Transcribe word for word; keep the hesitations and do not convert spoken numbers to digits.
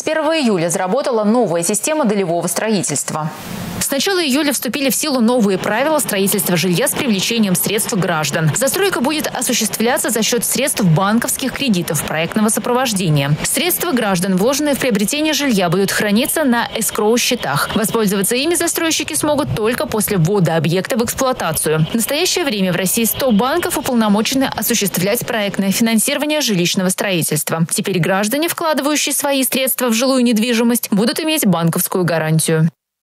первого июля заработала новая система долевого строительства. С начала июля вступили в силу новые правила строительства жилья с привлечением средств граждан. Застройка будет осуществляться за счет средств банковских кредитов проектного сопровождения. Средства граждан, вложенные в приобретение жилья, будут храниться на эскроу-счетах. Воспользоваться ими застройщики смогут только после ввода объекта в эксплуатацию. В настоящее время в России сто банков уполномочены осуществлять проектное финансирование жилищного строительства. Теперь граждане, вкладывающие свои средства в жилую недвижимость, будут иметь банковскую гарантию.